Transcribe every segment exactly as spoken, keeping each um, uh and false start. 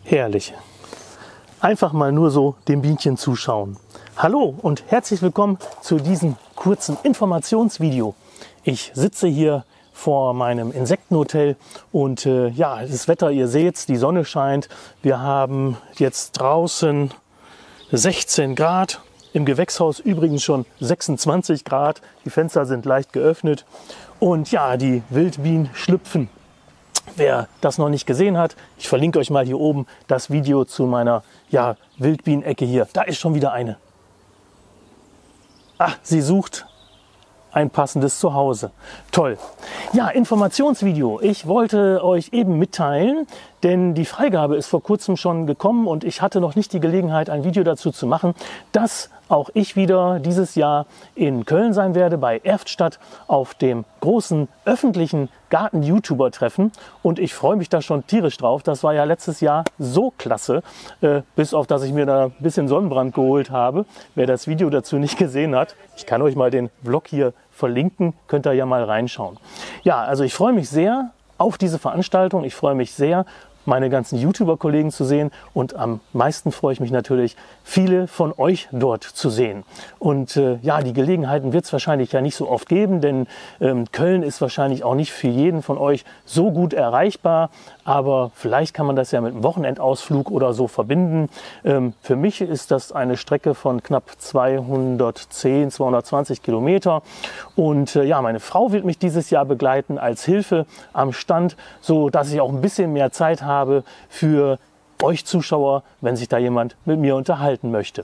Herrlich. Einfach mal nur so dem Bienchen zuschauen. Hallo und herzlich willkommen zu diesem kurzen Informationsvideo. Ich sitze hier vor meinem Insektenhotel und äh, ja, das Wetter, ihr seht, die Sonne scheint. Wir haben jetzt draußen sechzehn Grad, im Gewächshaus übrigens schon sechsundzwanzig Grad. Die Fenster sind leicht geöffnet und ja, die Wildbienen schlüpfen. Wer das noch nicht gesehen hat, ich verlinke euch mal hier oben das Video zu meiner ja, Wildbienenecke hier. Da ist schon wieder eine. Ah, sie sucht ein passendes Zuhause. Toll. Ja, Informationsvideo. Ich wollte euch eben mitteilen, denn die Freigabe ist vor kurzem schon gekommen und ich hatte noch nicht die Gelegenheit, ein Video dazu zu machen, dass auch ich wieder dieses Jahr in Köln sein werde, bei Erftstadt auf dem großen öffentlichen Garten-YouTuber-Treffen. Und ich freue mich da schon tierisch drauf. Das war ja letztes Jahr so klasse, äh, bis auf, dass ich mir da ein bisschen Sonnenbrand geholt habe. Wer das Video dazu nicht gesehen hat, ich kann euch mal den Vlog hier verlinken, könnt ihr ja mal reinschauen. Ja, also ich freue mich sehr auf diese Veranstaltung. Ich freue mich sehr, meine ganzen YouTuber-Kollegen zu sehen und am meisten freue ich mich natürlich, viele von euch dort zu sehen. Und äh, ja, die Gelegenheiten wird es wahrscheinlich ja nicht so oft geben, denn ähm, Köln ist wahrscheinlich auch nicht für jeden von euch so gut erreichbar, aber vielleicht kann man das ja mit einem Wochenendausflug oder so verbinden. Ähm, für mich ist das eine Strecke von knapp zweihundertzehn, zweihundertzwanzig Kilometer und äh, ja, meine Frau wird mich dieses Jahr begleiten als Hilfe am Stand, so dass ich auch ein bisschen mehr Zeit habe habe für euch Zuschauer, wenn sich da jemand mit mir unterhalten möchte.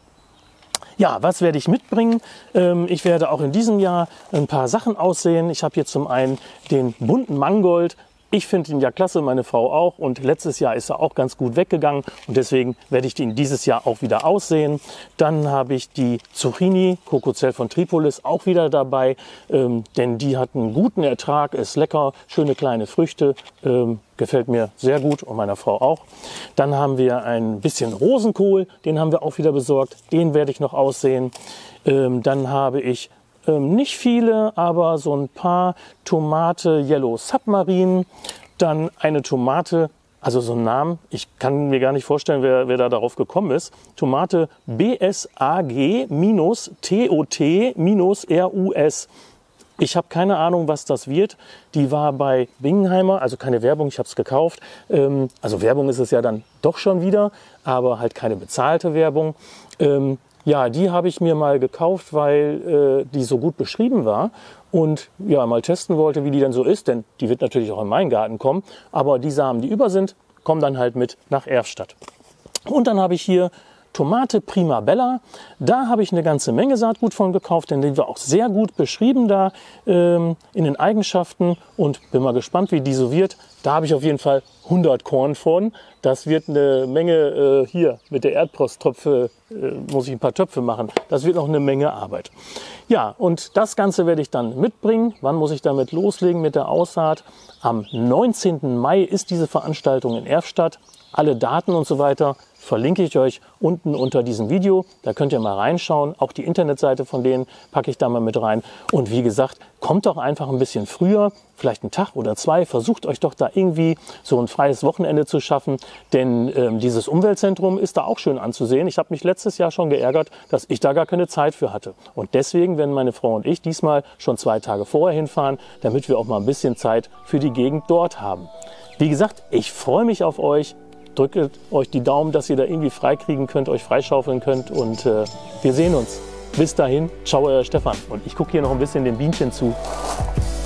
Ja, was werde ich mitbringen? Ähm, ich werde auch in diesem Jahr ein paar Sachen aussehen. Ich habe hier zum einen den bunten Mangold. Ich finde ihn ja klasse, meine Frau auch. Und letztes Jahr ist er auch ganz gut weggegangen. Und deswegen werde ich ihn dieses Jahr auch wieder aussehen. Dann habe ich die Zucchini, Kokosel von Tripolis, auch wieder dabei. Ähm, denn die hat einen guten Ertrag, ist lecker, schöne kleine Früchte. Ähm, gefällt mir sehr gut und meiner Frau auch. Dann haben wir ein bisschen Rosenkohl, den haben wir auch wieder besorgt. Den werde ich noch aussehen. Ähm, dann habe ich Ähm, nicht viele, aber so ein paar Tomate Yellow Submarine, dann eine Tomate, also so ein Namen, ich kann mir gar nicht vorstellen, wer, wer da darauf gekommen ist, Tomate B S A G T O T R U S. Ich habe keine Ahnung, was das wird. Die war bei Bingenheimer, also keine Werbung, ich habe es gekauft. Ähm, also Werbung ist es ja dann doch schon wieder, aber halt keine bezahlte Werbung. Ähm, Ja, die habe ich mir mal gekauft, weil äh, die so gut beschrieben war und ja, mal testen wollte, wie die denn so ist, denn die wird natürlich auch in meinen Garten kommen, aber die Samen, die über sind, kommen dann halt mit nach Erftstadt. Und dann habe ich hier Tomate Prima Bella, da habe ich eine ganze Menge Saatgut von gekauft, denn die war auch sehr gut beschrieben da ähm, in den Eigenschaften und bin mal gespannt, wie die so wird. Da habe ich auf jeden Fall hundert Korn von. Das wird eine Menge, äh, hier mit der Erdprosttopfe äh, muss ich ein paar Töpfe machen. Das wird noch eine Menge Arbeit. Ja, und das Ganze werde ich dann mitbringen. Wann muss ich damit loslegen mit der Aussaat? Am neunzehnten Mai ist diese Veranstaltung in Erftstadt. Alle Daten und so weiter verlinke ich euch unten unter diesem Video. Da könnt ihr mal reinschauen. Auch die Internetseite von denen packe ich da mal mit rein. Und wie gesagt, kommt doch einfach ein bisschen früher, vielleicht einen Tag oder zwei. Versucht euch doch da irgendwie so ein freies Wochenende zu schaffen. Denn ähm, dieses Umweltzentrum ist da auch schön anzusehen. Ich habe mich letztes Jahr schon geärgert, dass ich da gar keine Zeit für hatte. Und deswegen werden meine Frau und ich diesmal schon zwei Tage vorher hinfahren, damit wir auch mal ein bisschen Zeit für die Gegend dort haben. Wie gesagt, ich freue mich auf euch. Drückt euch die Daumen, dass ihr da irgendwie freikriegen könnt, euch freischaufeln könnt und äh, wir sehen uns. Bis dahin, ciao, euer Stefan. Und ich gucke hier noch ein bisschen den Bienchen zu.